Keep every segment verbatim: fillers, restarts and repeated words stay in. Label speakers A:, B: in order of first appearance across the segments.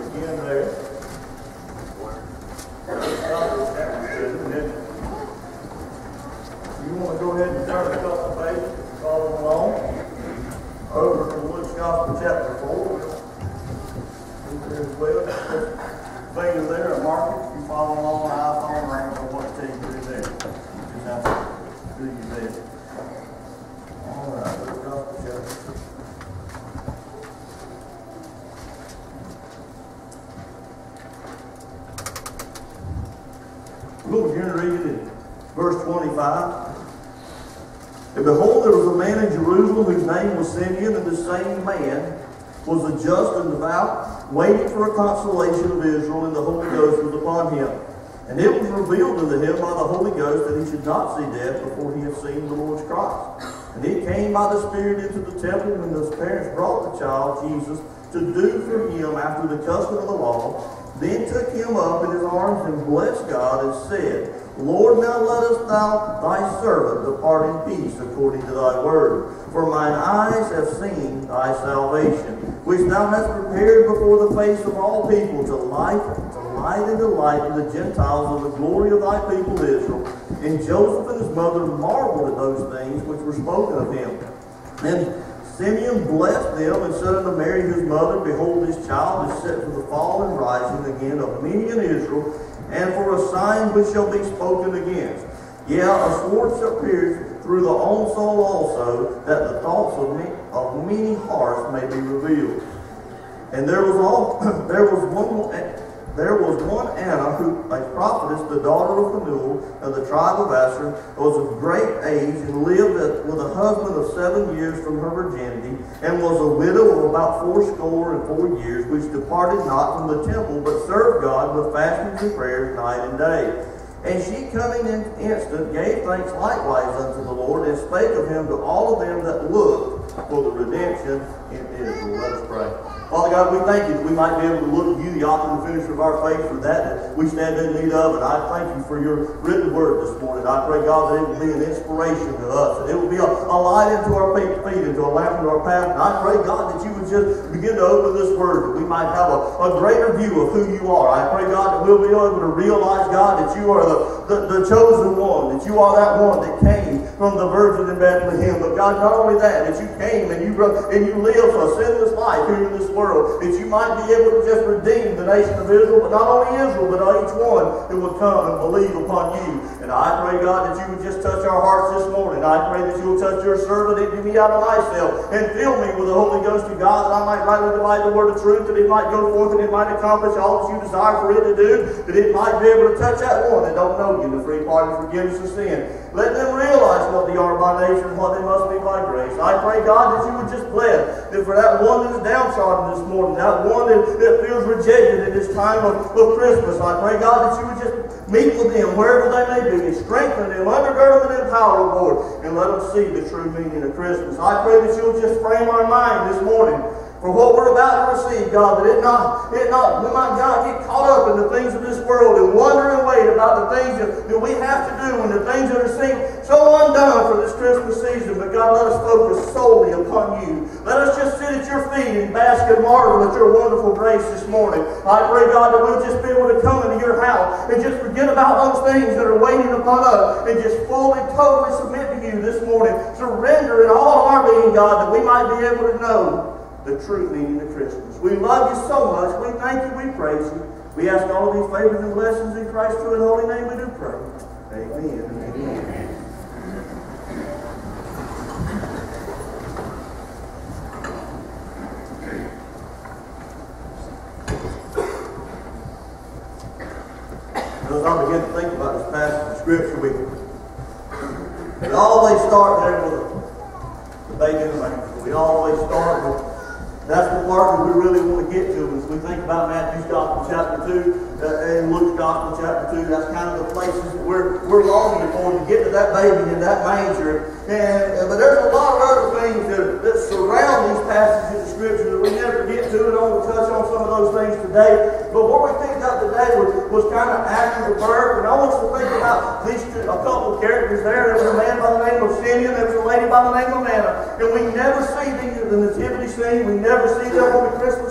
A: begin there. You want to go ahead and turn a couple of pages, follow along, over to Luke's Gospel chapter four. As well, finger there and mark it. You follow along on iPhone, I don't know what to tell you to do there. You just have to do your best. All right, Luke's Gospel chapter four. We'll begin to read it in verse twenty-five. And behold, there was a man in Jerusalem whose name was Simeon, and the same man was a just and devout, waiting for a consolation of Israel, and the Holy Ghost was upon him. And it was revealed unto him by the Holy Ghost that he should not see death before he had seen the Lord's Christ. And he came by the Spirit into the temple when his parents brought the child Jesus to do for him after the custom of the law. Then took him up in his arms and blessed God and said, Lord, now lettest thou thy servant depart in peace according to thy word. For mine eyes have seen thy salvation, which thou hast prepared before the face of all people, to light, to light and delight in the Gentiles of the glory of thy people Israel. And Joseph and his mother marveled at those things which were spoken of him. And Simeon blessed them and said unto Mary his mother, Behold, this child is set for the fall and rising again of many in Israel, and for a sign which shall be spoken against. Yea, a sword shall pierce through the own soul also, that the thoughts of many, of many hearts may be revealed. And there was all there was one there was one Anna, who a prophetess, the daughter of Phanuel of the tribe of Asher, was of great age, and lived with a husband of seven years from her virginity, and was a widow of about fourscore and four years, which departed not from the temple, but served God with fastings and prayers night and day. And she, coming in instant, gave thanks likewise unto the Lord, and spake of him to all of them that looked for the redemption in Israel. Let us pray. Father God, we thank you that we might be able to look at you, the author and finisher of our faith, for that that we stand in need of. And I thank you for your written word this morning. I pray, God, that it will be an inspiration to us, and it will be a, a light into our feet, into a lamp into our path. And I pray, God, that you would just begin to open this word, that we might have a, a greater view of who you are. I pray, God, that we'll be able to realize, God, that you are the, the, the chosen one, that you are that one that came from the Virgin in Bethlehem. But God, not only that, that you came and you and you lived a sinless life here in this world, that you might be able to just redeem the nation of Israel, but not only Israel, but each one that would come and believe upon you. And I pray, God, that you would just touch our hearts this morning. I pray that you will touch your servant and get me out of myself and fill me with the Holy Ghost of God, that I might rightly divide the word of truth, that it might go forth and it might accomplish all that you desire for it to do, that it might be able to touch that one that don't know you, the free pardon and forgiveness of sin. Let them realize what they are by nature and what they must be by grace. I pray, God, that you would just bless that for that one that is downtrodden this morning, that one that, that feels rejected in this time of, of Christmas. I pray, God, that you would just meet with them wherever they may be and strengthen them, undergird them and empower them, Lord, and let them see the true meaning of Christmas. I pray that you'll just frame our mind this morning for what we're about to receive, God, that it not, it not, we might, God, get caught up in the things of this world and wonder and wait about the things that, that we have to do and the things that are seem so undone for this Christmas season. But God, let us focus solely upon you. Let us just sit at your feet and bask and marvel at your wonderful grace this morning. I pray, God, that we'll just be able to come into your house and just forget about those things that are waiting upon us and just fully, totally submit to you this morning. Surrender in all our being, God, that we might be able to know the true meaning of Christmas. We love you so much. We thank you. We praise you. We ask all of these favors and blessings in Christ's true and holy name we do pray. Amen. Amen. As I begin to think about this passage of Scripture, we, we always start there with the baby in the manger. We always start with that's the part that we really want to get to. As we think about Matthew's Gospel chapter two uh, and Luke's Gospel chapter two, that's kind of the places that we're, we're longing for, to get to that baby in that manger. And, uh, but there's a lot of other things that, that surround these passages of Scripture that we never get to, and I want to touch on some of those things today. But what we picked up today was, was kind of after the birth, and I want us to think about these two, a couple of characters there. There was a man by the name of Simeon, there was a lady by the name of Anna, and we never see these in the nativity scene. We never see them on the Christmas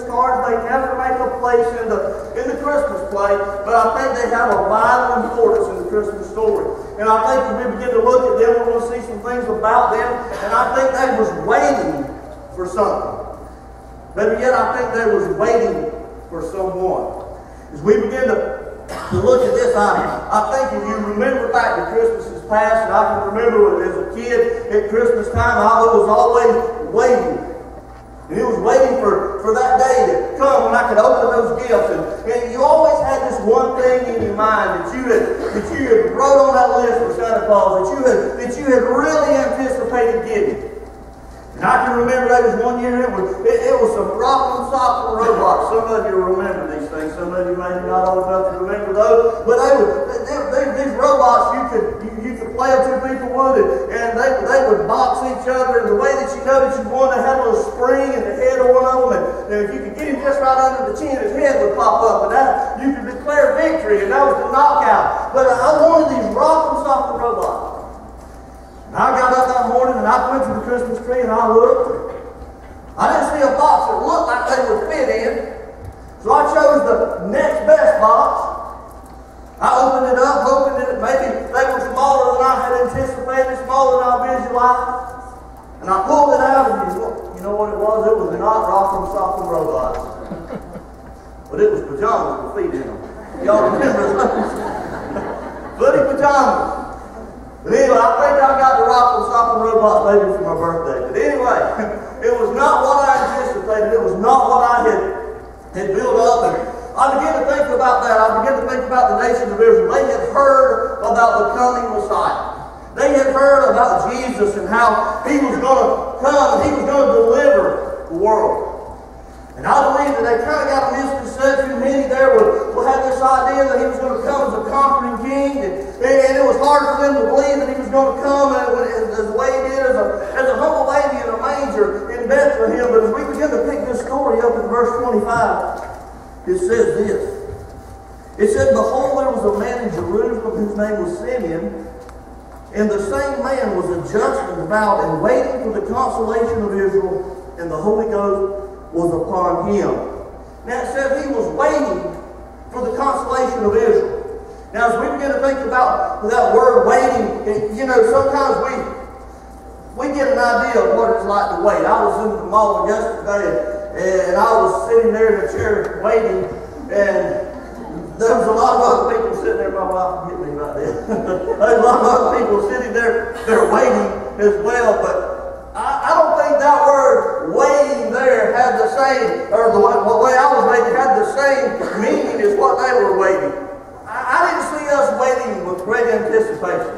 A: cards. They never make a place in the in the Christmas play, but I think they have a vital importance in the Christmas story. And I think as we begin to look at them, we're going to see some things about them. And I think they was waiting for something. Better yet, I think they was waiting for someone. As we begin to To look at this, I, I think if you remember back to Christmas past, and I can remember as a kid at Christmas time, I was always waiting. And it was waiting for, for that day to come when I could open those gifts. And, and you always had this one thing in your mind that you had that you had wrote on that list for Santa Claus, that you had that you had really anticipated getting. And I can remember that was one year, it was, it, it was some Rock'em Sock'em Robots. Some of you remember these things. Some of you may not old enough to remember those. But they would, they, they, these robots, you could you, you could play them, two people would, and, and they, they would box each other. And the way that you know that you won, they had a little spring in the head of one of them. And, and if you could get him just right under the chin, his head would pop up. And that, you could declare victory. And that was the knockout. But I wanted these Rock'em Sock'em Robots. And I got up that morning and I went to the Christmas tree and I looked. I didn't see a box that looked like they would fit in. So I chose the next best box. I opened it up, hoping that maybe they were smaller than I had anticipated, smaller than I visualized. And I pulled it out and you know what it was? It was not Rock'em Sock'em Robots. But it was pajamas with feet in them. Y'all remember those? Footy pajamas. But anyway, I think I got the Rock'em Sock'em Robots maybe for my birthday. But anyway, it was not what I anticipated. It was not what I had, had built up. And I began to think about that. I began to think about the nation of Israel. They had heard about the coming Messiah. They had heard about Jesus and how he was going to come and he was going to deliver the world. And I believe that they kind of got a misconception. Many there would, would have this idea that he was going to come as a conquering king. And, and it was hard for them to believe that he was going to come as, as the way he did, as a, as a humble baby in a manger in Bethlehem. But as we begin to pick this story up in verse twenty-five, it says this. It said, "Behold, there was a man in Jerusalem whose name was Simeon, and the same man was a just and devout and waiting for the consolation of Israel, and the Holy Ghost was upon him." Now it says he was waiting for the consolation of Israel. Now as we begin to think about that word waiting, it, you know, sometimes we we get an idea of what it's like to wait. I was in the mall yesterday and, and I was sitting there in a chair waiting, and there was a lot of other people sitting there. My wife hit me right there. There's a lot of other people sitting there, they're waiting as well, but I don't think that word waiting there had the same, or the way I was waiting had the same meaning as what they were waiting. I, I didn't see us waiting with great anticipation.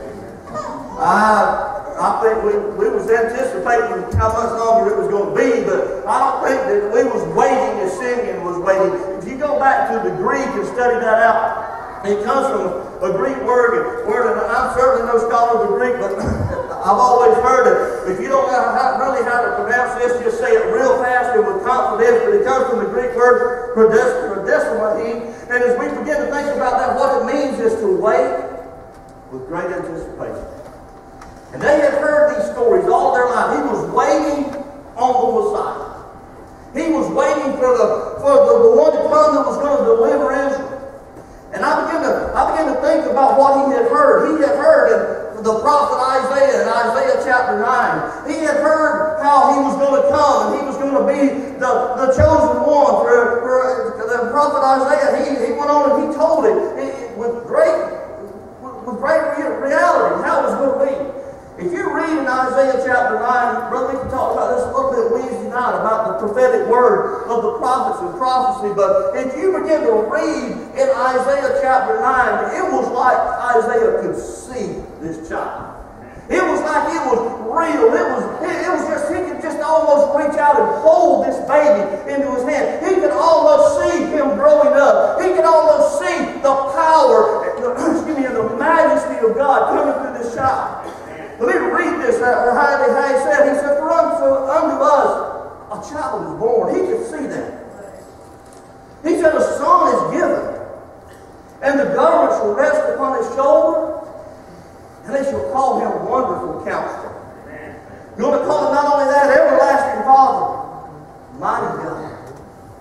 A: I, I think we, we was anticipating how much longer it was going to be, but I don't think that we was waiting as Simeon was waiting. If you go back to the Greek and study that out, it comes from a Greek word, word, and I'm certainly no scholar of the Greek, but I've always heard it. If you don't know how, really how to pronounce this, just say it real fast and with confidence. But it comes from the Greek word "prodesmai." And as we begin to think about that, what it means is to wait with great anticipation. And they had heard these stories all their life. He was waiting on the Messiah. He was waiting for the for the, the one to come that was going to deliver Israel. And I began to I began to think about what he had heard. He had heard in the prophet Isaiah in Isaiah chapter nine. He had heard how he was going to come and he was going to be the, the chosen one. For, for the prophet Isaiah, he, he went on and he told it, it with great with great reality how it was going to be. If you read in Isaiah chapter nine, Brother, we can talk about this a little bit Wednesday night about the prophetic word of the prophets and prophecy, but if you begin to read in Isaiah chapter nine, it was like Isaiah could see this child. It was like it was real. It was, it, it was just, he could just almost reach out and hold this baby into his hand. He could almost see him growing up. He could almost see the power, excuse me, and the majesty of God coming through this child. Let me read this, uh, how, how he said. He said, "For unto, unto us a child is born." He could see that. He said, "A son is given, and the government shall rest upon his shoulder, and they shall call him Wonderful Counselor." You're going to call him not only that, Everlasting Father, Mighty God,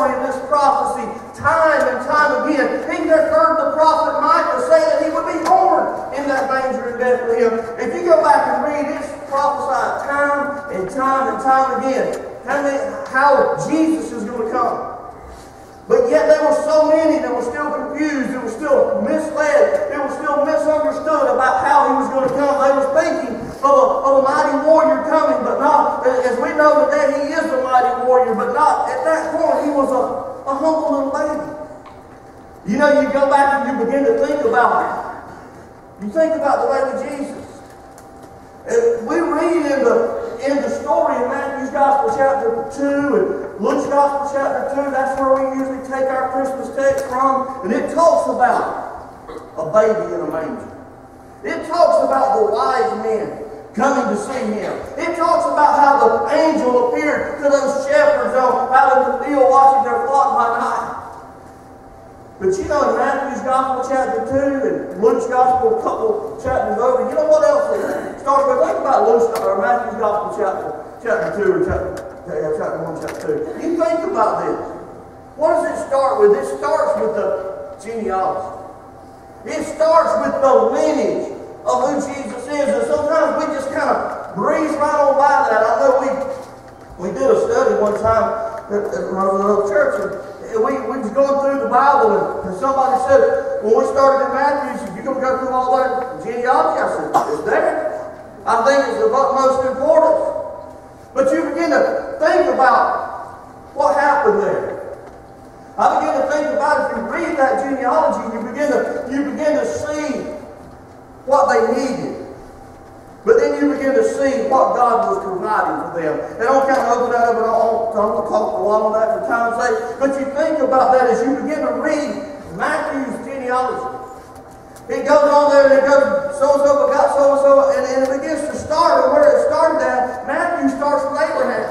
A: foreshadowing this prophecy time and time again. Even there heard the prophet Micah say that he would be born in that manger in Bethlehem. If you go back and read, it's prophesied time and time and time again how, many, how Jesus is going to come. But yet there were so many that were still confused, that were still misled, that were still misunderstood about how he was going to come. They were thinking of a, of a mighty warrior coming, but not, as we know today, he is a mighty warrior, but not, at that point, he was a, a humble little baby. You know, you go back and you begin to think about it. You think about the baby Jesus. And we read in the in the story in Matthew's Gospel chapter two and Luke's Gospel chapter two, that's where we usually take our Christmas text from, and it talks about a baby in a manger. It talks about the wise men coming to see him. It talks about how the angel appeared to those shepherds out in the field watching their flock by night. But you know, in Matthew's Gospel chapter two and Luke's Gospel a couple chapters over, you know what else it starts with? Think about Luke's or Matthew's Gospel chapter chapter two or chapter, chapter one, chapter two. You think about this. What does it start with? It starts with the genealogy. It starts with the lineage of who Jesus is. And sometimes we just kind of breeze right on by that. I know we we did a study one time at, at another church, and We, we was going through the Bible, and, and somebody said, when we started in Matthew, you're going to go through all that genealogy? I said, it's there. I think it's of utmost importance. But you begin to think about what happened there. I begin to think about, if you read that genealogy, you begin to, you begin to see what they needed. But then you begin to see what God was providing for them. And I'll kind of open that up, and I'll, I'll talk a lot on that for time's sake. But you think about that as you begin to read Matthew's genealogy. It goes on there, and it goes, so-and-so begot so-and-so, and, and it begins to start, and where it started at, Matthew starts with Abraham.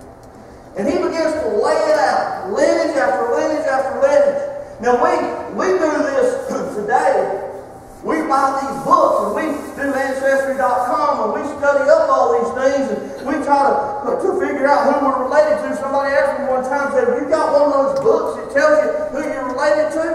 A: And he begins to lay it out, lineage after lineage after lineage. Now, we, we do this today. We buy these books, and we do Ancestry dot com, and we study up all these things, and we try to, to figure out who we're related to. Somebody asked me one time, said, have you got one of those books that tells you who you're related to?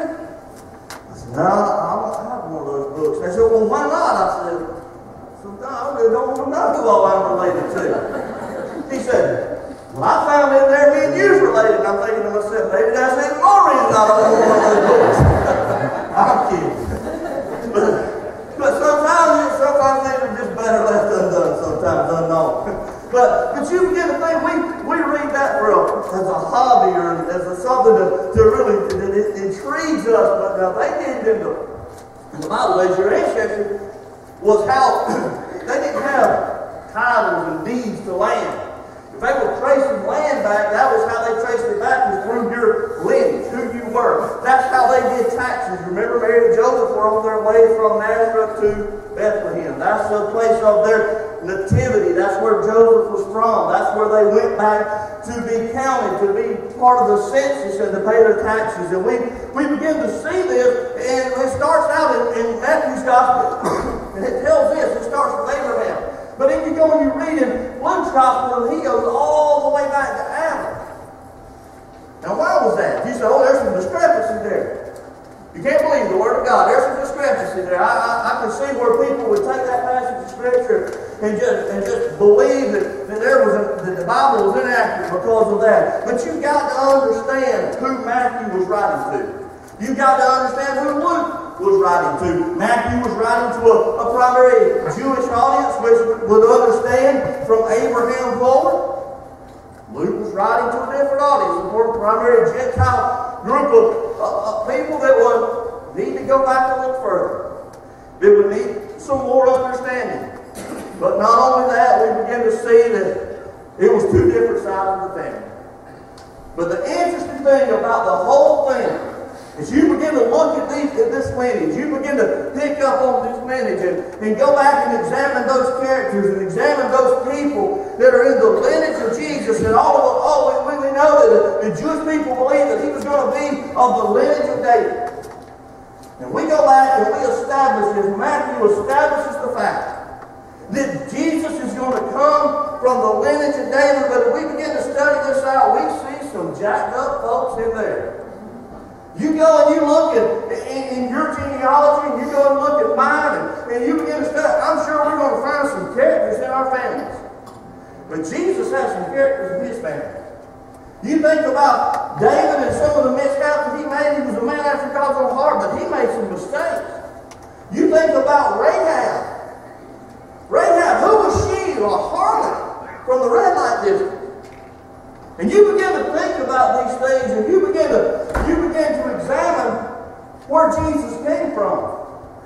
A: I said, no, I don't have one of those books. They said, well, why not? I said, no, I really don't want to know who all I'm related to. He said, well, I found in there me and you's related. And I'm thinking to myself, maybe that's even more reason I don't want one of those books. I'm kidding. But, but sometimes, sometimes things are just better left undone, sometimes unknown. But, but you begin to think, we, we read that for a, as a hobby or as a, something to, to really, that it intrigues us. But now they didn't, in the, in the Bible, as your ancestry, was how they didn't have titles and deeds to land. If they were tracing land back, that was how they traced it back, was through your lineage, who you were. That's how they did taxes. Remember, Mary and Joseph were on their way from Nazareth to Bethlehem. That's the place of their nativity. That's where Joseph was from. That's where they went back to be counted, to be part of the census and to pay their taxes. And we, we begin to see this, and it starts out in, in Matthew's Gospel, and it tells this. It starts with Abraham. But if you go and you read in Luke's Gospel, he goes all the way back to Adam. Now, why was that? You say, oh, there's some discrepancy there. You can't believe the Word of God. There's some discrepancy there. I, I, I can see where people would take that passage of Scripture and just and just believe that, that there was a, that the Bible was inaccurate because of that. But you've got to understand who Matthew was writing to. You've got to understand who Luke was writing to. Matthew was writing to a, a primary Jewish audience, which would understand from Abraham forward. Luke was writing to a different audience, a more primary Gentile group of, uh, of people that would need to go back a little further. They would need some more understanding. But not only that, we begin to see that it was two different sides of the family. But the interesting thing about the whole thing, as you begin to look at, these, at this lineage, you begin to pick up on this lineage and, and go back and examine those characters and examine those people that are in the lineage of Jesus. And all of all we, we know that the, the Jewish people believed that he was going to be of the lineage of David. And we go back and we establish this. Matthew establishes the fact that Jesus is going to come from the lineage of David. But if we begin to study this out, we see some jacked up folks in there. You go and you look at in, in your genealogy, and you go and look at mine, and, and you begin to study. I'm sure we're going to find some characters in our families. But Jesus has some characters in his family. You think about David and some of the mishaps that he made. He was a man after God's own heart, but he made some mistakes. You think about Rahab. Rahab, who was she? A harlot from the red light district. And you begin to think about these things, and you begin to you begin to examine where Jesus came from.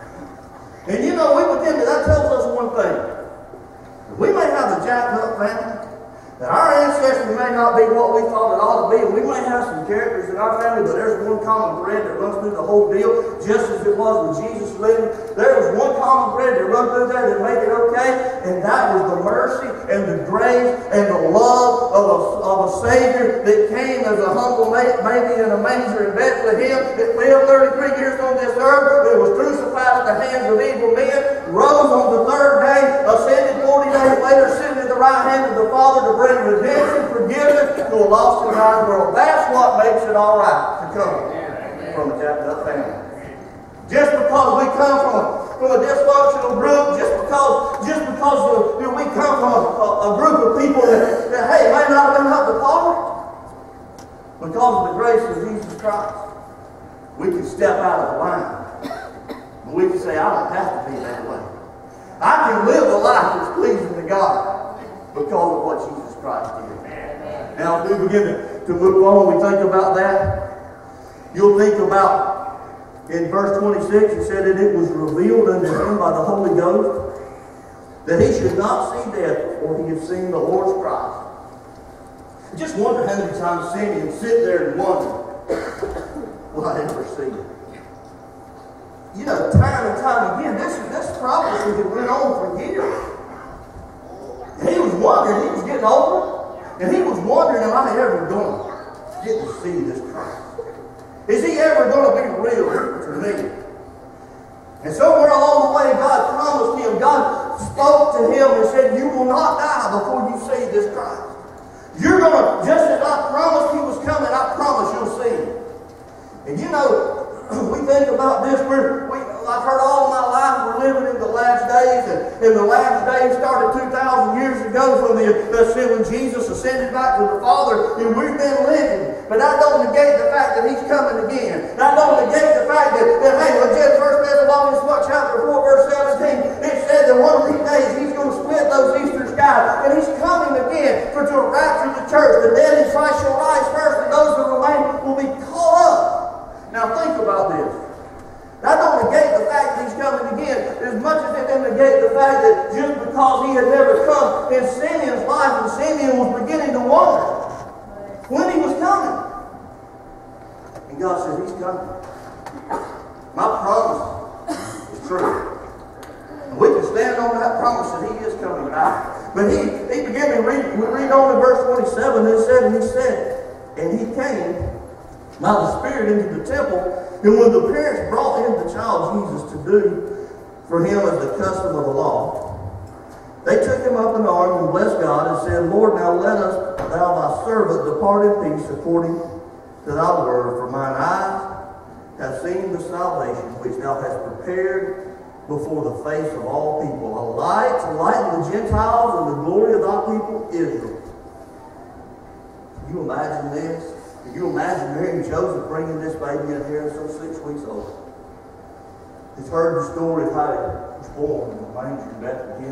A: And you know, we begin to, that tells us one thing. We may have a jacked up family. Now, our ancestry may not be what we thought it ought to be, and we may have some characters in our family, but there's one common thread that runs through the whole deal, just as it was when Jesus lived. There was one common thread that runs through there that made it okay, and that was the mercy and the grace and the love of a, of a Savior that came as a humble baby in a manger in Bethlehem, that lived thirty-three years on this earth, that was crucified at the hands of evil men, rose on the third day, ascended forty days later, sitting at the right hand of the Father to bring redemption, forgiveness to a lost and dying world. That's what makes it all right to come from a jacked up family. Just because we come from a, from a dysfunctional group, just because just because of, you know, we come from a, a, a group of people that, that hey, may not have been up to par, because of the grace of Jesus Christ, we can step out of the line. And we can say, I don't have to be that way. I can live a life that's pleasing to God because of what Jesus Christ did. Now, as we begin to, to move on, we think about that. You'll think about, in verse twenty-six, it said that it was revealed unto him by the Holy Ghost that he should not see death before he had seen the Lord's Christ. I just wonder how many times Simeon sit there and wonder, will I ever see it? You know, time and time again, this, this prophecy that went on for years. He was wondering, he was getting older, and he was wondering, am I ever going to get to see this Christ? Is he ever going to be real to me? And somewhere along the way, God promised him, God spoke to him and said, you will not die before you see this Christ. You're going to, just as I promised he was coming, I promise you'll see him. And you know, we think about this, we're, we, I've heard all of my life we're living in the last days, and, and the last days started two thousand years ago from the, the when Jesus ascended back to the Father, and we've been living. But that don't negate the fact that he's coming again. That don't negate the fact that, that hey, legit, First Thessalonians chapter four, verse seventeen, it said that one of these days he's going to split those eastern skies, and he's coming again for to rapture the church. The dead in Christ shall rise first, and those that remain will be caught up. Now think about this. That don't negate the fact that he's coming again as much as it didn't negate the fact that just because he had never come in Simeon's life, and Simeon was beginning to wonder when he was coming. And God said, he's coming. My promise is true. And we can stand on that promise that he is coming back. But he, he began to read, we read on in verse twenty-seven, it said, and he said, and he came by the Spirit into the temple, and when the parents brought in the child Jesus to do for him as the custom of the law, they took him up in arms and blessed God and said, Lord, now let us, thou thy servant, depart in peace according to thy word, for mine eyes have seen the salvation which thou hast prepared before the face of all people, a light to lighten the Gentiles and the glory of thy people Israel. Can you imagine this? Can you imagine Mary and Joseph bringing this baby in here some six weeks old? He's heard the story of how he was born in the manger in Bethlehem.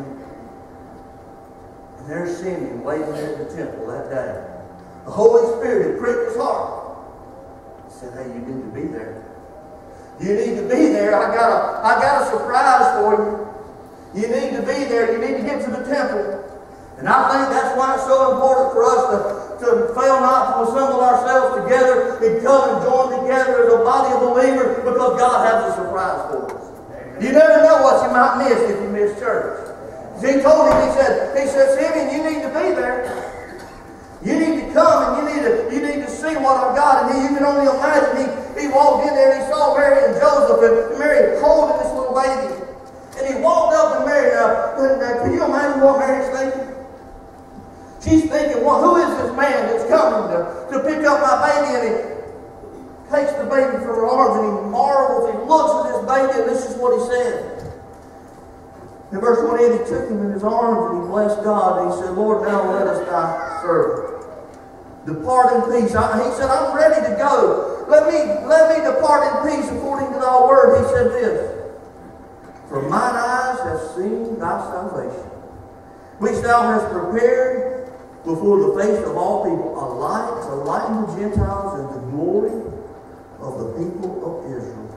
A: And there's Simeon waiting there at the temple that day. The Holy Spirit had pricked his heart. He said, hey, you need to be there. You need to be there. I got a, I got a surprise for you. You need to be there. You need to get to the temple. And I think that's why it's so important for us to, to fail not to assemble ourselves together and come and join together as a body of believers, because God has a surprise for us. Amen. You never know what you might miss if you miss church. He told him, he said, he said, Simeon, you need to be there. You need to come and you need to, you need to see what I've got. And he, you can only imagine, he, he walked in there and he saw Mary and Joseph, and Mary holding this little baby. And he walked up to Mary. Now, now can you imagine what Mary's thinking? She's thinking, well, who is this man that's coming to, to pick up my baby? And he takes the baby from her arms and he marvels. He looks at this baby, and this is what he said. In verse twenty-eight, he took him in his arms and he blessed God. And he said, Lord, now let us thy servant depart in peace. I, he said, I'm ready to go. Let me, let me depart in peace according to thy word. He said this, for mine eyes have seen thy salvation, which thou hast prepared before the face of all people, a light to lighten the Gentiles and the glory of the people of Israel.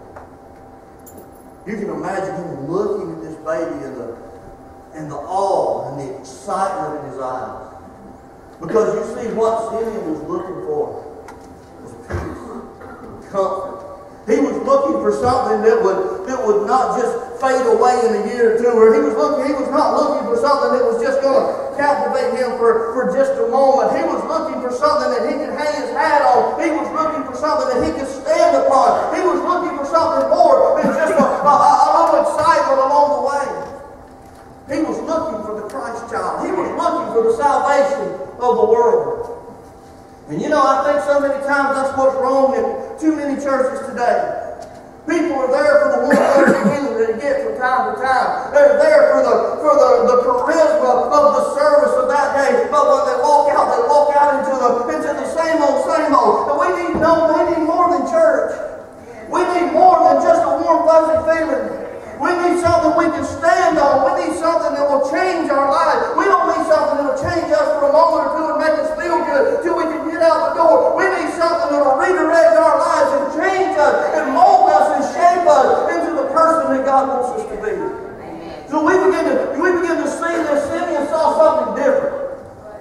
A: You can imagine him looking at this baby and the, and the awe and the excitement in his eyes. Because you see, what Simeon was looking for was peace, comfort. He was looking for something that would, that would not just fade away in a year or two. Or he was looking, he was not looking for something that was just going to captivate him for, for just a moment. He was looking for something that he could hang his hat on. He was looking for something that he could stand upon. He was looking for something more than just a, a, a little excitement along the way. He was looking for the Christ child. He was looking for the salvation of the world. And you know, I think so many times that's what's wrong in too many churches today. People are there for the one healing that they get from time to time. They're there for the for the, the charisma of the service of that day. But when they walk out, they walk out into the into the same old, same old. And we need no, we need more than church. We need more than just a warm, fuzzy feeling. We need something we can stand on. We need something that will change our lives. We don't need something that will change us for a moment or two and make us feel good till we can get out the door. We need something that will redirect our lives and change us and mold us and shape us into the person that God wants us to be. Amen. So we begin to we begin to see this. Simeon saw something different.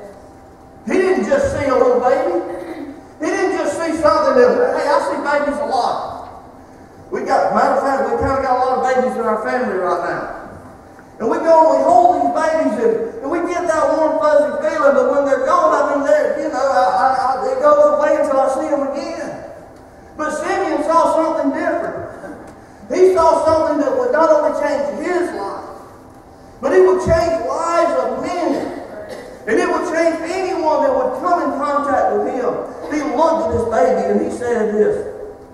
A: He didn't just see a little baby. He didn't just see something that, hey, I see babies a lot. We got, matter of fact, we kind of got a lot of babies in our family right now. And we go and we hold these babies and, and we get that warm, fuzzy feeling, but when they're gone, I mean, they're, you know, I, I, I, it goes away until I see them again. But Simeon saw something different. He saw something that would not only change his life, but it would change lives of many. And it would change anyone that would come in contact with him. He looked at this baby and he said this.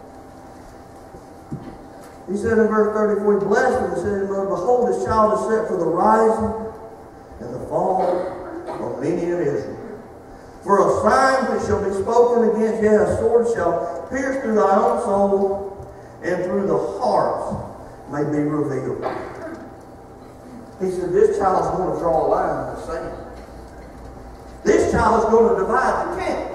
A: He said in verse thirty-four, he blessed him and said, behold, this child is set for the rising and the fall of many in Israel. For a sign which shall be spoken against, yea, a sword shall pierce through thy own soul, and through the heart may be revealed. He said, this child is going to draw a line in the sand. This child is going to divide the camp.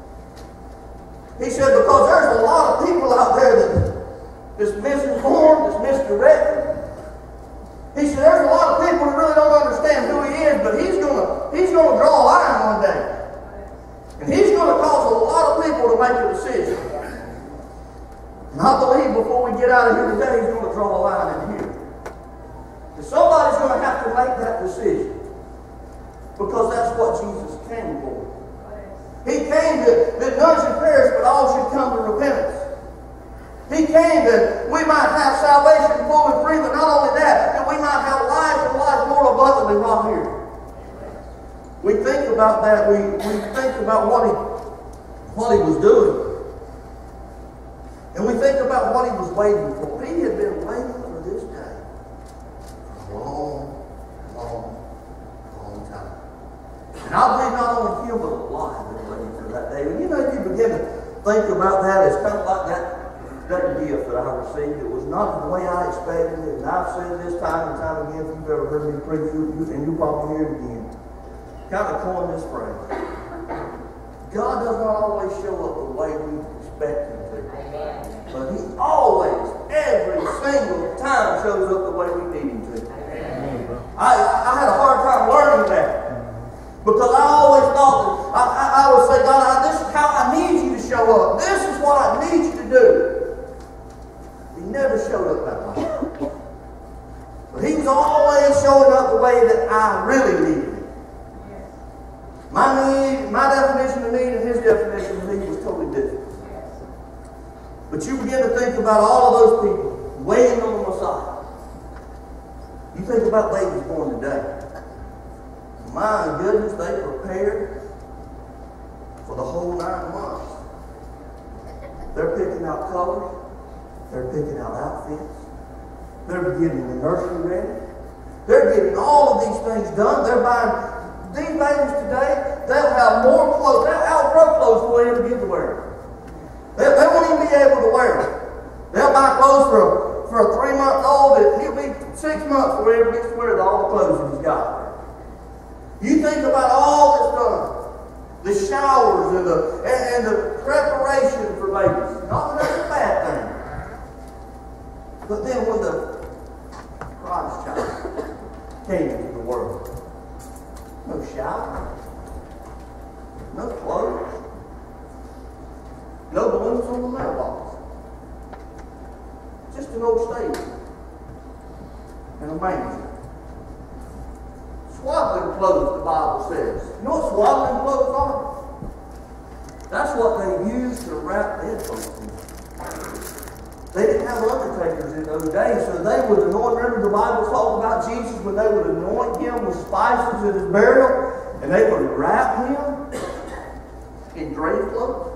A: He said, because there's a lot of people out there that that's misinformed, that's misdirected. He said, there's a lot of people who really don't understand who he is, but he's going to he's going to draw a line one day. And he's going to cause a lot of people to make a decision. And I believe before we get out of here today, he's going to draw a line in here. And somebody's going to have to make that decision. Because that's what Jesus came for. He came that, that none should perish, but all should come to repentance. He came that we might have salvation full and free, but not only that, that we might have life and life more abundantly while here. We think about that. We, we think about what he, what he was doing. And we think about what he was waiting for. He had been waiting for this day for a long, long, long time. And I believe not only him, but a lot have been waiting for that day. And you know, if you begin to think about that, it's kind of like that That gift that I received. It was not the way I expected it. And I've said this time and time again, if you've ever heard me preach, you, you, and you'll probably hear it again. Kind of coin this phrase. God does not always show up the way we expect him to. But he always, every single time, shows up the way we need him to. I, I had a hard time learning that. Because I always thought that, I, I, I would say, God, I, this is how I need you to show up. This is what I need you to do. He never showed up that way. But he was always showing up the way that I really needed him. My need, my definition of need and his definition of need was totally different. But you begin to think about all of those people waiting on the Messiah. You think about babies born today. My goodness, they prepared for the whole nine months. They're picking out colors. They're picking out outfits. They're getting the nursery ready. They're getting all of these things done. They're buying, these babies today, they'll have more clothes. They'll outgrow clothes before they ever get to wear them. They, they won't even be able to wear them. They'll buy clothes for a, for a three-month-old, and he'll be six months before he ever gets to wear all the clothes that he's got. You think about all that's done. The showers and the, and, and the preparation for babies. Not that that's a bad thing. But then when the Christ child came into the world, no shower, no clothes, no balloons on the mailbox, just an old stable and a manger. Swaddling clothes, the Bible says. You know what swaddling clothes are? That's what they used to wrap dead folks in. They didn't have undertakers in those days, so they would anoint. Remember the Bible talked about Jesus when they would anoint him with spices at his burial, and they would wrap him in grave clothes.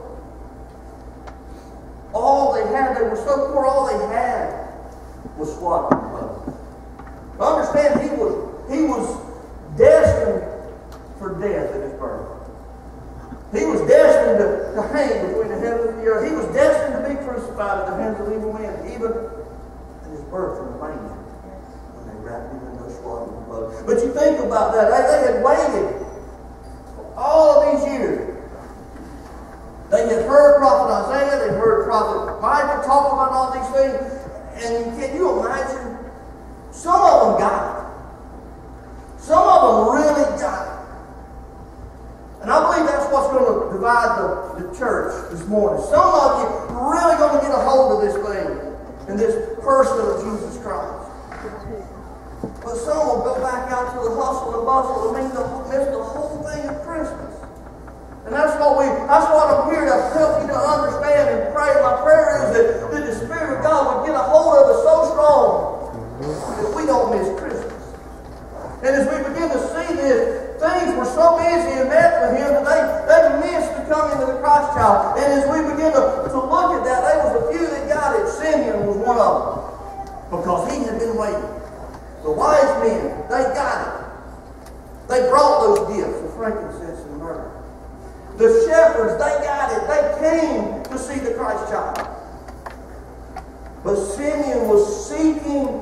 A: All they had, they were so poor, all they had was swaddling clothes. Understand, he was he was destined for death at his birth. He was destined to, to hang between the heavens and the earth. He was destined to be crucified at the hands of evil men, even at his birth in the manger, when they wrapped him in those swaddling clothes. But you think about that. They, they had waited all of these years. They had heard Prophet Isaiah, they heard Prophet Micah talk about all these things. And can you imagine? Some of them got it. Some of them really got it. And I believe that's what's going to divide the, the church this morning. Some of you are really going to get a hold of this thing and this person of Jesus Christ. But some will go back out to the hustle and bustle and miss the, miss the whole thing of Christmas. And that's what we that's what I'm here to help you to understand and pray. My prayer is that, that the Spirit of God would get a hold of us so strong that we don't miss Christmas. And as we begin to see this, things were so busy in Bethlehem that they, they missed the coming of the Christ child. And as we begin to, to look at that, there was a few that got it. Simeon was one of them. Because he had been waiting. The wise men, they got it. They brought those gifts of frankincense and myrrh. The shepherds, they got it. They came to see the Christ child. But Simeon was seeking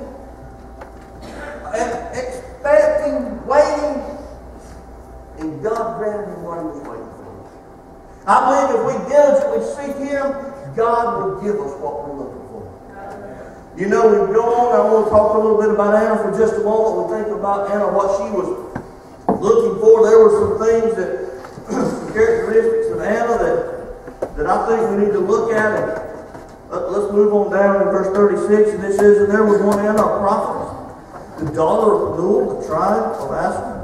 A: and expecting, waiting, and God granted him what he was waiting for. I believe if we diligently seek him, God will give us what we're looking for. You know, we go on, I want to talk a little bit about Anna for just a moment. We think about Anna, what she was looking for. There were some things that, some characteristics of Anna that, that I think we need to look at. And let's move on down in verse thirty-six, and it says, and there was one Anna, a prophetess, the daughter of Phanuel, the tribe of Asher.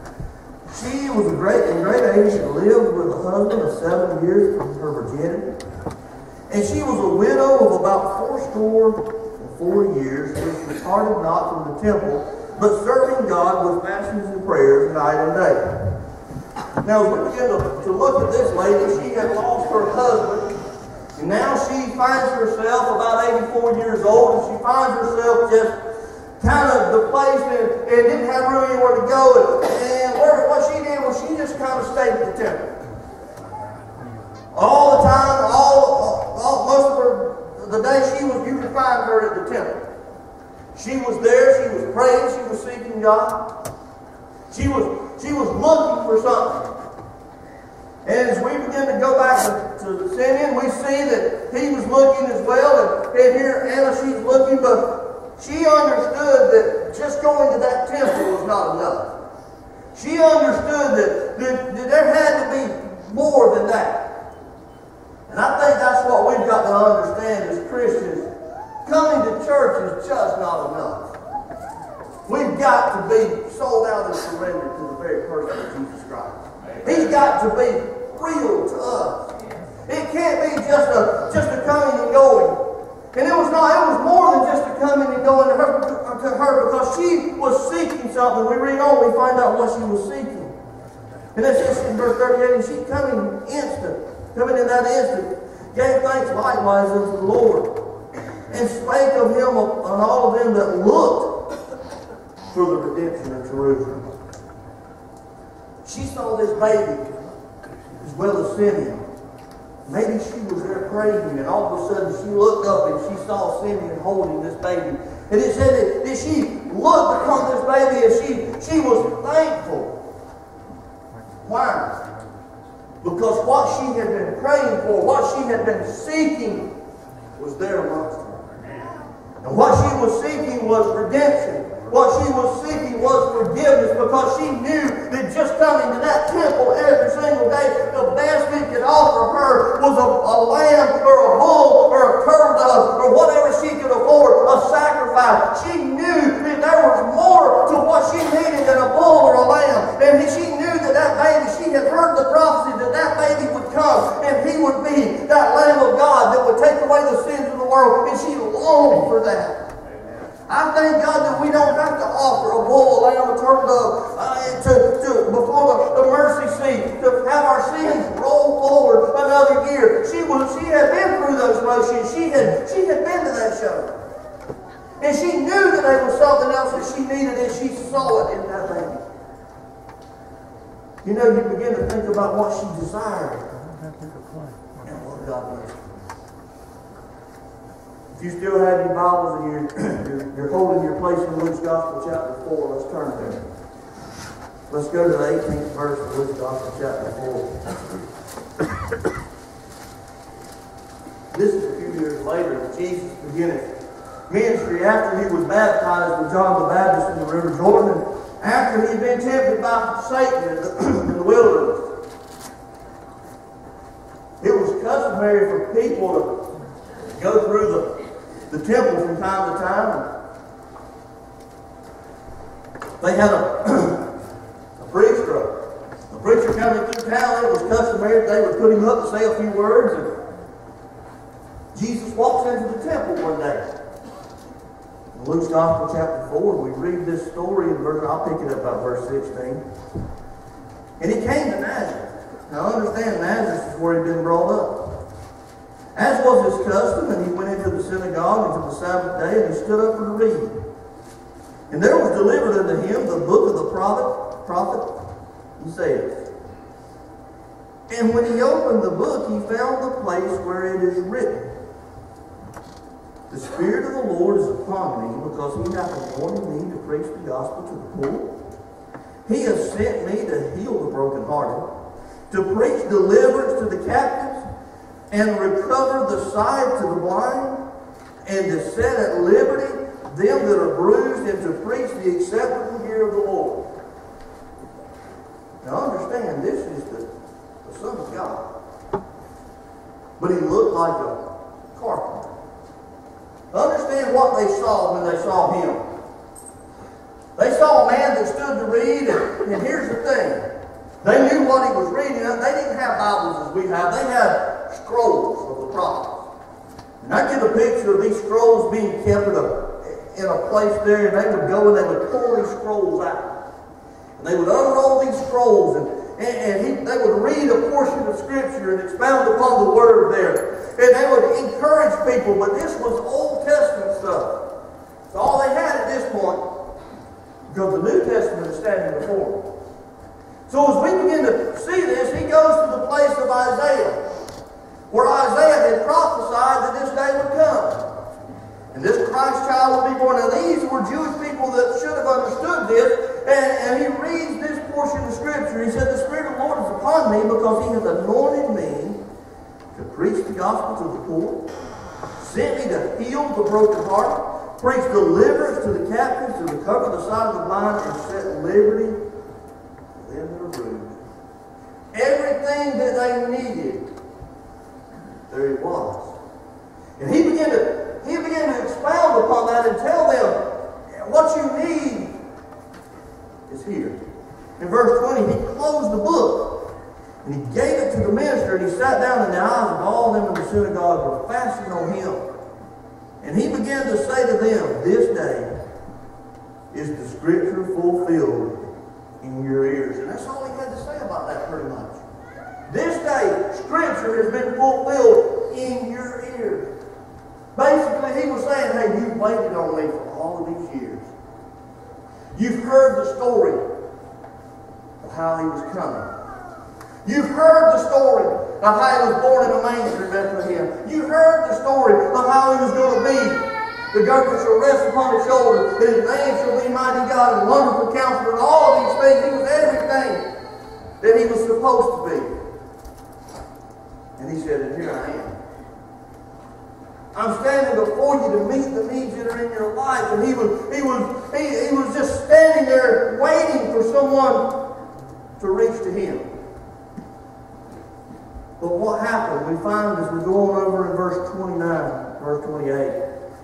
A: She was a great in great age and lived with a husband of seven years from her virginity. And she was a widow of about fourscore and four years, which departed not from the temple, but serving God with fastings and prayers night and day. Now, as we begin to, to look at this lady, she had lost her husband, and now she finds herself about eighty-four years old, and she finds herself just kind of displaced and, and didn't have really anywhere to go. And, and where, what she did was she just kind of stayed at the temple. All the time, all, all most of her, the day she was, you could find her at the temple. She was there, she was praying, she was seeking God. She was, she was looking for something. And as we begin to go back to, to Simeon, we see that he was looking as well. And, and here Anna, she's looking, but she understood that just going to that temple was not enough. She understood that, that, that there had to be more than that. And I think that's what we've got to understand as Christians. Coming to church is just not enough. We've got to be sold out and surrendered to the very person of Jesus Christ. He's got to be real to us. It can't be just a just a coming and going. And it was not, it was more than just a coming and going to her, to her because she was seeking something. We read on, we find out what she was seeking. And it says in verse thirty-eight, and she coming instant, coming in that instant, gave thanks likewise unto the Lord, and spake of him on all of them that looked for the redemption of Jerusalem. She saw this baby as well as Simeon. Maybe she was there praying, and all of a sudden she looked up and she saw Simeon holding this baby. And it said that, that she looked upon this baby and she, she was thankful. Why? Because what she had been praying for, what she had been seeking, was there amongst her. And what she was seeking was redemption. What she was seeking was forgiveness, because she knew that just coming to that temple every single day, the best we could offer her was a, a lamb or a bull or a turtle dove or whatever she could afford, a sacrifice. She knew that there was more to what she needed than a bull or a lamb. And she knew that that baby, she had heard the prophecy that that baby would come and he would be that Lamb of God that would take away the sins of the world. And she longed for that. I thank God that we don't have to offer a bull, a lamb, a turtle dove uh, to, to, before the, the mercy seat to have our sins roll forward another year. She was, she had been through those motions. She had, she had been to that show. And she knew that there was something else that she needed, and she saw it in that baby. You know, you begin to think about what she desired and what God does. If you still have your Bibles and you're, you're, you're holding your place in Luke's Gospel chapter four, let's turn there. Let's go to the eighteenth verse of Luke's Gospel chapter four. This is a few years later. Jesus began his ministry after he was baptized with John the Baptist in the River Jordan, and after he had been tempted by Satan in the, in the wilderness. It was customary for people to go through the the temple from time to time. They had a, a preacher, a preacher coming through town. It was customary that they would put him up to say a few words. And Jesus walks into the temple one day. In Luke's Gospel chapter four, we read this story in verse, I'll pick it up about verse sixteen. And he came to Nazareth. Now understand, Nazareth is where he'd been brought up. As was his custom, and he went into the synagogue into the Sabbath day, and he stood up to read. And there was delivered unto him the book of the prophet, prophet Isaiah. And when he opened the book, he found the place where it is written, The Spirit of the Lord is upon me, because he hath anointed me to preach the gospel to the poor. He has sent me to heal the brokenhearted, to preach deliverance to the captives, and recover the sight to the blind, and to set at liberty them that are bruised, and to preach the acceptable year of the Lord. Now understand, this is the, the Son of God. But he looked like a carpenter. Understand what they saw when they saw him. They saw a man that stood to read, and, and here's the thing. They knew what he was reading. They didn't have Bibles as we have. They had scrolls of the prophets. And I get a picture of these scrolls being kept in a, in a place there, and they would go and they would pull these scrolls out. And they would unroll these scrolls, and, and, and he, they would read a portion of Scripture and expound upon the Word there. And they would encourage people, but this was Old Testament stuff. It's all they had at this point, because the New Testament is standing before them. So as we begin to see this, he goes to the place of Isaiah, where Isaiah had prophesied that this day would come. And this Christ child would be born. Now these were Jewish people that should have understood this. And, and he reads this portion of Scripture. He said, The Spirit of the Lord is upon me, because he has anointed me to preach the gospel to the poor, sent me to heal the brokenhearted, preach deliverance to the captives, to recover the sight of the blind, and set liberty to them that are bruised. Everything that they needed, there he was. And he began to he began to expound upon that and tell them, what you need is here. In verse twenty, he closed the book, and he gave it to the minister, and he sat down, and the eyes of all them in the synagogue were fastened on him. And he began to say to them, This day is the Scripture fulfilled in your ears. And that's all he had to say about that pretty much. This day, Scripture has been fulfilled in your ears. Basically, he was saying, hey, you've waited on me for all of these years. You've heard the story of how he was coming. You've heard the story of how he was born in a manger in Bethlehem. You heard the story of how he was going to be. The government shall rest upon his shoulders, and his name shall be Mighty God and Wonderful Counselor, and all of these things. He was everything that he was supposed to be. And he said, and here I am. I'm standing before you to meet the needs that are in your life. And he was, he was, he, he was just standing there waiting for someone to reach to him. But what happened? We find as we're going over in verse twenty-nine, verse twenty-eight.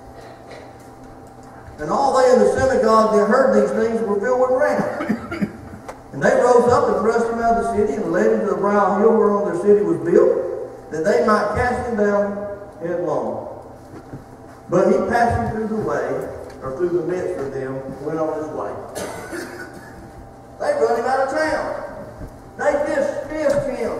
A: And all they in the synagogue that heard these things were filled with wrath. And they rose up and thrust him out of the city and led him to the brow hill whereon their city was built, that they might cast him down headlong. But he, passing through the way, or through the midst of them, went on his way. They run him out of town. They dismissed him.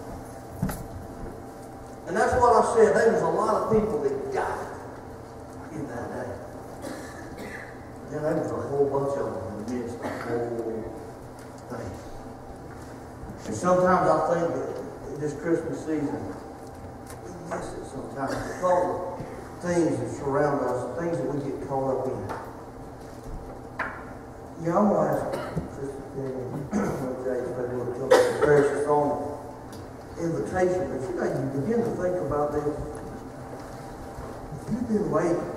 A: And that's what I said. There was a lot of people that died in that day. Then there was a whole bunch of them in the midst of the whole thing. And sometimes I think that in this Christmas season, we miss it sometimes because of things that surround us, things that we get caught up in. Yeah, I'm going to ask Sister Penny when Jay's been able to come to prayers this on invitation, but you know, you begin to think about this. If you've been waiting,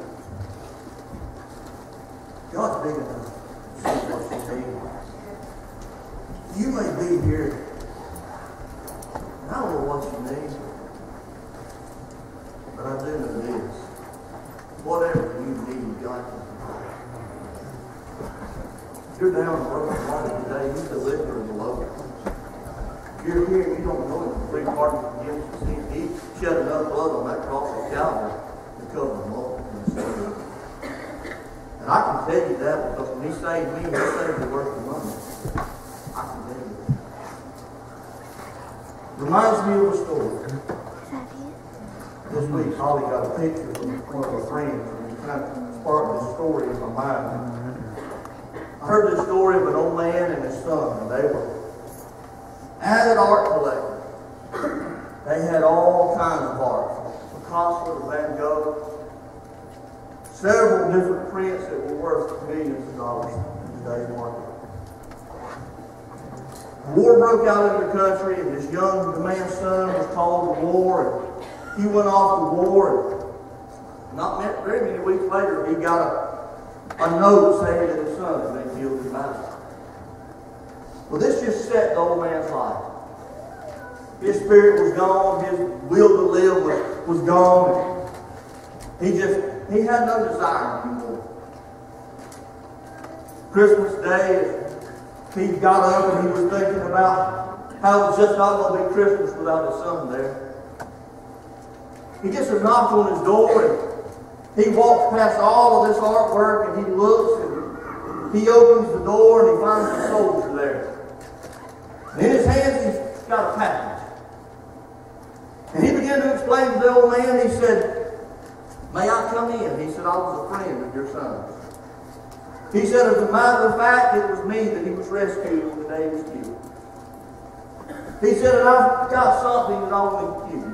A: God's big enough to see what you need. You may be here, and I don't know what you need, but I do know this. Whatever you need, God can provide. If you're down and broken hearted today, He's the lifter of the load. If you're here and you don't know Him, free pardon of forgiveness of sin, He shed enough blood on that cross of Calvary to cover them all in sin. And I can tell you that because when He saved me, He saved the worth of money. I can tell you that. Reminds me of a story. This week, Holly got a picture from one of her friends, and it kind of sparked this story in my mind. I heard this story of an old man and his son, and they were avid art collectors. They had all kinds of art, from Picasso to Van Gogh, several different prints that were worth millions of dollars in today's market. War broke out in the country, and this young man's son was called to war, and he went off to war, and not very many weeks later, he got a, a note saying that his son had been killed in battle. Well, this just set the old man's life. His spirit was gone, his will to live was, was gone. He just, he had no desire anymore. Christmas Day, he got up and he was thinking about how it was just not going to be Christmas without his son there. He gets a knock on his door, and he walks past all of this artwork, and he looks, and he opens the door, and he finds a soldier there. And in his hands, he's got a package. And he began to explain to the old man, he said, "May I come in?" He said, "I was a friend of your son's." He said, "As a matter of fact, it was me that he was rescued on the day he was killed." He said, "And I've got something that I want to give you."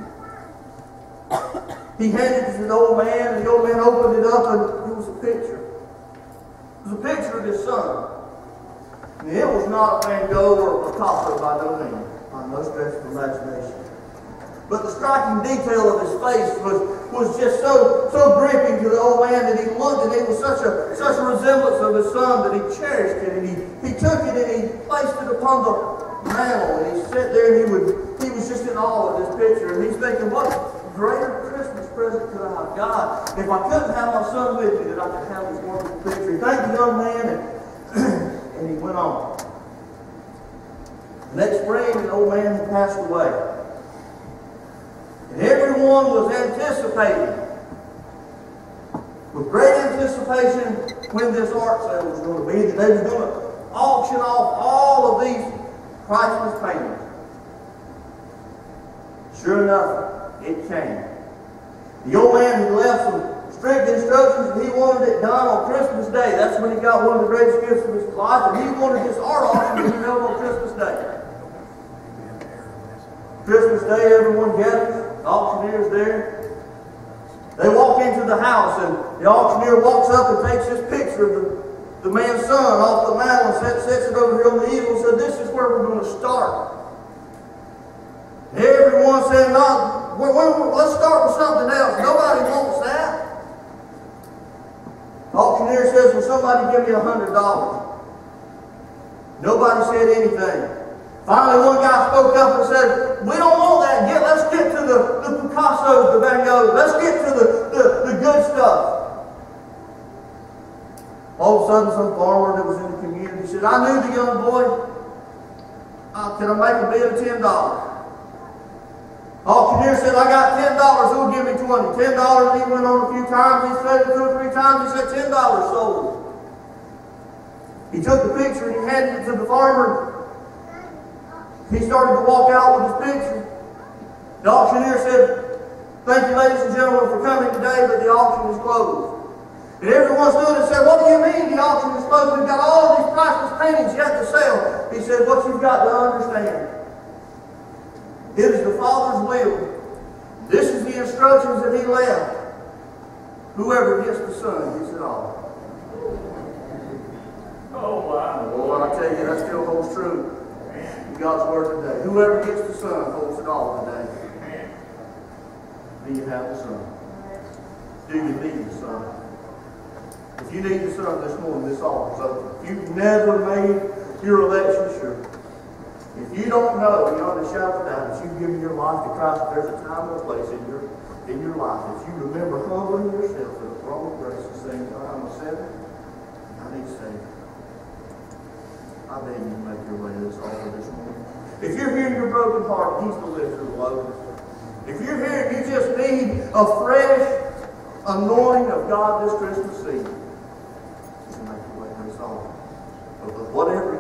A: He handed it to the old man, and the old man opened it up, and it was a picture. It was a picture of his son. And it was not a Van Gogh or a Picasso by no means, by no stretch of imagination. But the striking detail of his face was, was just so, so gripping to the old man that he looked, and it was such a, such a resemblance of his son that he cherished it, and he, he took it and he placed it upon the mantle, and he sat there and he would he was just in awe of this picture, and he's thinking, what greater Christmas present could I have got if I couldn't have my son with me, that I could have this wonderful picture. He thanked the young man, and, and he went on. The next spring, the old man had passed away. And everyone was anticipating, with great anticipation, when this art sale was going to be, that they was going to all auction off all of these priceless paintings. Sure enough, it came. The old man had left some strict instructions and he wanted it done on Christmas Day. That's when he got one of the greatest gifts of his life, and he wanted this art auction to be held on Christmas Day. Christmas Day, everyone gathers, the auctioneer's there. They walk into the house, and the auctioneer walks up and takes this picture of the, the man's son off the mantle and sets, sets it over here on the easel and said, "This is where we're going to start." Everyone said, "No, we're, we're, let's start with something else. Nobody wants that." The auctioneer says, "Will somebody give me a hundred dollars?" Nobody said anything. Finally, one guy spoke up and said, "We don't want that. Get, let's get to the, the Picassos, the Van Gogh. Let's get to the, the, the good stuff." All of a sudden, some farmer that was in the community said, "I knew the young boy. Uh, can I make a bid of ten dollars? Auctioneer said, "I got ten dollars. Who'll give me twenty? Ten dollars. He went on a few times. He said it two or three times. He said, ten dollars sold. He took the picture and he handed it to the farmer. He started to walk out with his picture. The auctioneer said, "Thank you, ladies and gentlemen, for coming today, but the auction is closed." And everyone stood and said, "What do you mean the auction is closed? We've got all of these priceless paintings yet to sell." He said, "What you've got to understand, it is the Father's will. This is the instructions that He left. Whoever gets the Son gets it all." Oh, wow. Well, I tell you, that still holds true. God's word today. Whoever gets the Son holds it all today. Do you have the Son? Do you need the Son? If you need the Son this morning, this altar's open. If you've never made your election sure, if you don't know beyond a shadow of a doubt that you've given your life to Christ, there's a time and a place in your in your life. If you remember humbling yourself to the throne of grace and saying, "God, I'm a sinner. I need Savior." I beg you to make your way to this altar this morning. If you're here in your broken heart, He's the lifter of load. If you're here and you just need a fresh anointing of God this Christmas season, you can make your way to this altar. But whatever